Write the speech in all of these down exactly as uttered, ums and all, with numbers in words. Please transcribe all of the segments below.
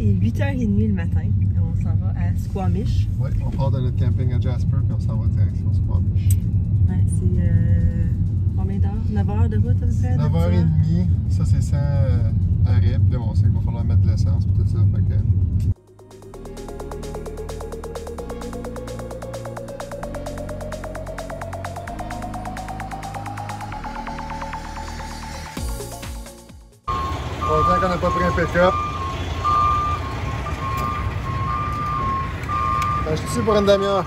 Il est huit heures trente le matin. On s'en va à Squamish. Oui, on part de notre camping à Jasper puis on s'en va direction Squamish. Ouais, c'est euh, combien d'heures? neuf heures de route à peu près? neuf heures trente, ça c'est sans euh, arrêt. Puis là, on sait qu'il va falloir mettre de l'essence et tout ça. Fait que... On dirait qu'on n'a pas pris un pick-up. Acheté pour une demi-heure.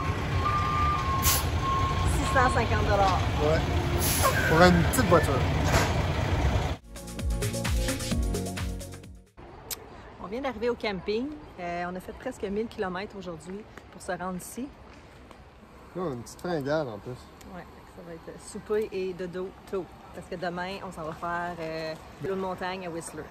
six cent cinquante dollars. Ouais. Pour une petite voiture. On vient d'arriver au camping. Euh, on a fait presque mille kilomètres aujourd'hui pour se rendre ici. Là, on a une petite fringale en plus. Ouais, ça va être souper et dodo tôt. Parce que demain, on s'en va faire euh, l'eau de montagne à Whistler.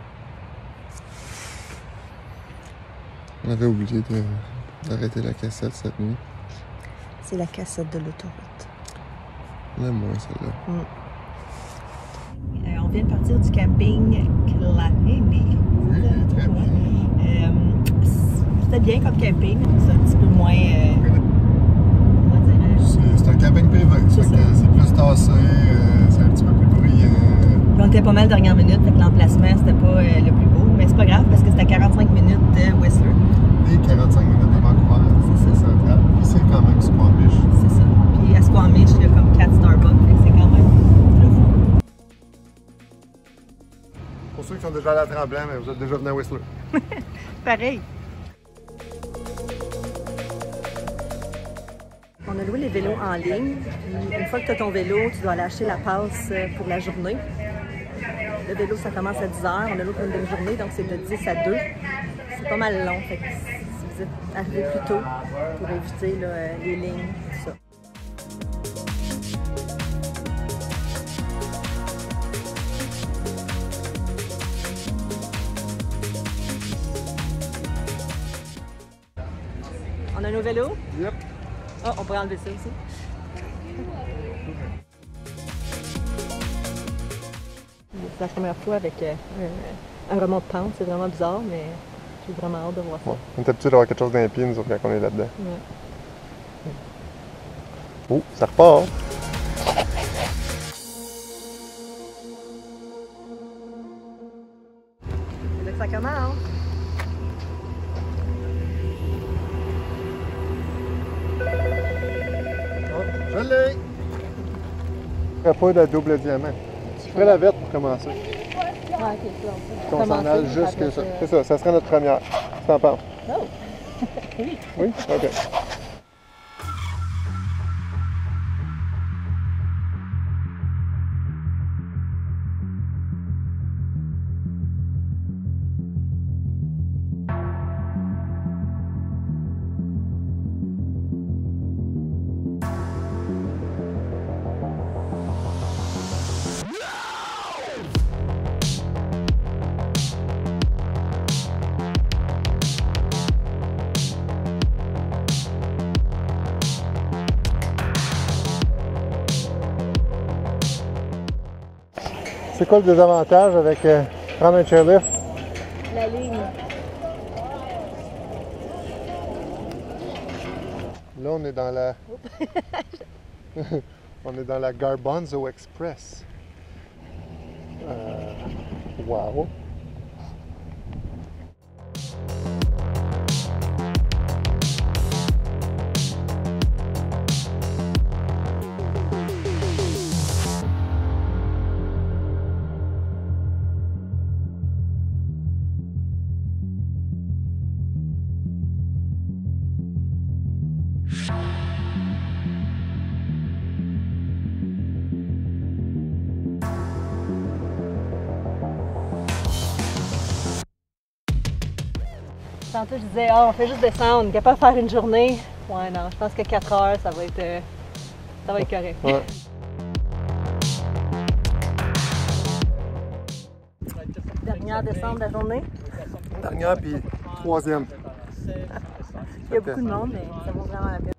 On avait oublié de, d'arrêter la cassette cette nuit. C'est la cassette de l'autoroute. J'aime moins celle-là. Mm. Euh, on vient de partir du camping Clarénie. Oui, très bien. Euh, C'était bien comme camping. C'est un petit peu moins... Euh, comment dirais-je? C'est, c'est un camping privé. C'est, c'est, c'est plus tassé, euh, c'est un petit peu plus bruyant. On était pas mal dernière minute, fait que l'emplacement c'était pas euh, le plus beau. Mais c'est pas grave parce que c'était à quarante-cinq minutes de Whistler. Et quarante-cinq minutes de Vancouver. C'est ça. Central. Puis c'est quand même Squamish. C'est ça. Puis à Squamish, il y a comme quatre Starbucks. Fait que c'est quand même le fun. Pour ceux qui sont déjà allés à Tremblant, mais vous êtes déjà venus à Whistler. Pareil. On a loué les vélos en ligne. Puis une fois que tu as ton vélo, tu dois aller acheter la passe pour la journée. Le vélo, ça commence à dix heures. On a loué pour une demi-journée, donc c'est de dix à deux. C'est pas mal long. Fait que si vous êtes arrivé plus tôt pour éviter là, les lignes, tout ça. On a nos vélos? Yep. Oh, on pourrait enlever ça aussi. C'est la première fois avec euh, un, un remont de pente. C'est vraiment bizarre, mais j'ai vraiment hâte de voir ça. Ouais. On est habitué d'avoir quelque chose dans les pieds, nous autres, quand on est là-dedans. Ouais. Oh, ça repart! C'est là que ça commence. Je l'ai! Je ferais pas de double diamant. Tu ferais la verte pour commencer. Ouais, ok, c'est bon. Qu'on s'en aille juste que ça. C'est ça, ça serait notre première. Tu t'en penses? Oh! Oui. Oui? OK. C'est quoi le désavantage avec euh, prendre un chairlift? La ligne. Là, on est dans la... on est dans la Garbanzo Express. Euh... Wow! Tantôt, je disais, oh, on fait juste descendre, on est capable de faire une journée. Ouais, non, je pense que quatre heures, ça va être, euh, ça va être correct. Ouais. Dernière descente de la journée. Dernière puis troisième. Il y a beaucoup de monde, mais ça vaut vraiment la peine.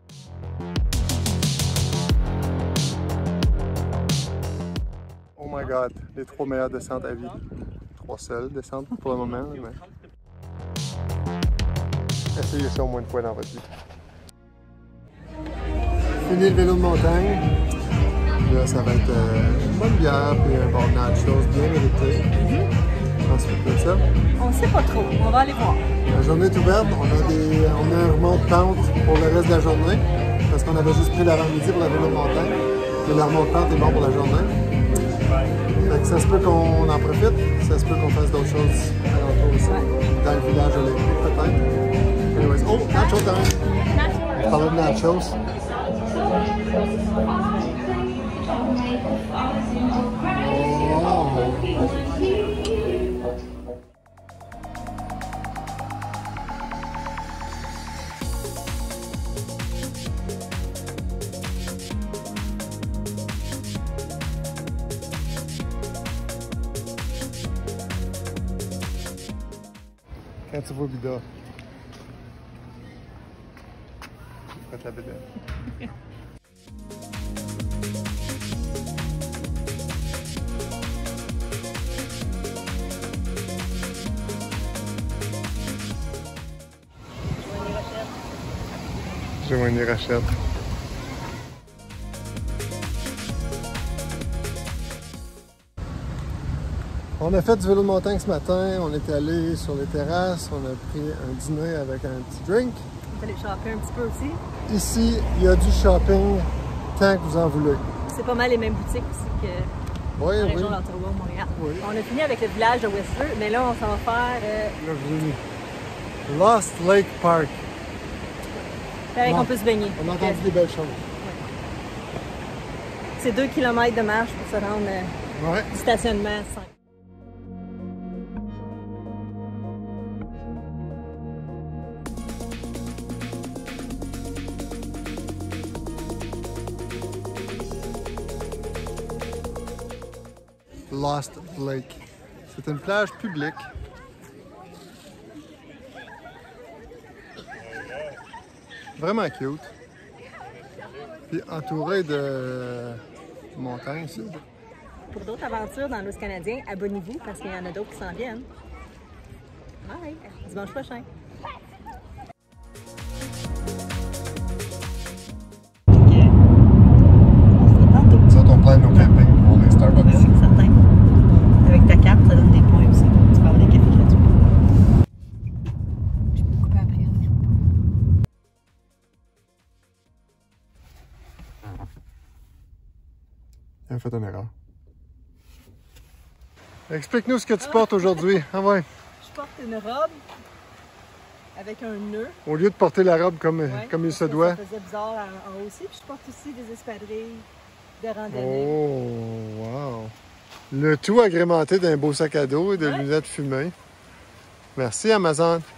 Oh my god, les trois meilleures descentes à vie. Trois seules descentes pour le moment. Mais... Essayez ça au moins une fois dans votre vie. Fini le vélo de montagne. Là, ça va être euh, une bonne bière puis un bon nachos bien mérité. Mm-hmm. Ensuite de ça. On sait pas trop. On va aller voir. La journée est ouverte. On a, des, on a un remonte-pente pour le reste de la journée. Parce qu'on avait juste pris l'avant-midi pour la vélo de montagne. Mais le remonte-pente est bon pour la journée. Fait que ça se peut qu'on en profite. Ça se peut qu'on fasse d'autres choses alentour aussi. Dans le village olympique peut-être. Anyways. Oh, nacho time! On parlait de nachos. Quand tu vois Bida, faites la bédaine. Joanie Rachette. On a fait du vélo de montagne ce matin, on est allé sur les terrasses, on a pris un dîner avec un petit drink. On est allé shopper un petit peu aussi. Ici, il y a du shopping tant que vous en voulez. C'est pas mal les mêmes boutiques aussi que oui, dans la oui. région d'Ottawa, Montréal. Oui. On a fini avec le village de Whistler, mais là, on s'en va faire... Euh... Là, je Lost Lake Park. Pareil qu'on peut se baigner. On a entendu des belles choses. Ouais. C'est deux kilomètres de marche pour se rendre euh, ouais. du stationnement à cinq. Lost Lake. C'est une plage publique. Vraiment cute. Puis entouré de montagnes ici. Pour d'autres aventures dans l'Ouest canadien, abonnez-vous parce qu'il y en a d'autres qui s'en viennent. Bye! Dimanche prochain. Ça, ton plan de nos campings pour les Starbucks. Oui, certain. Avec ta carte, ça donne des points aussi. Tu peux avoir des cafés gratuits. Je peux couper après. Il a fait une erreur. Explique-nous ce que tu portes aujourd'hui. Ah ouais. Je porte une robe avec un nœud. Au lieu de porter la robe comme, ouais, comme il se doit. Ça faisait bizarre en, en haut aussi. Puis je porte aussi des espadrilles de randonnée. Oh, wow. Le tout agrémenté d'un beau sac à dos et de ouais. lunettes fumées. Merci Amazon.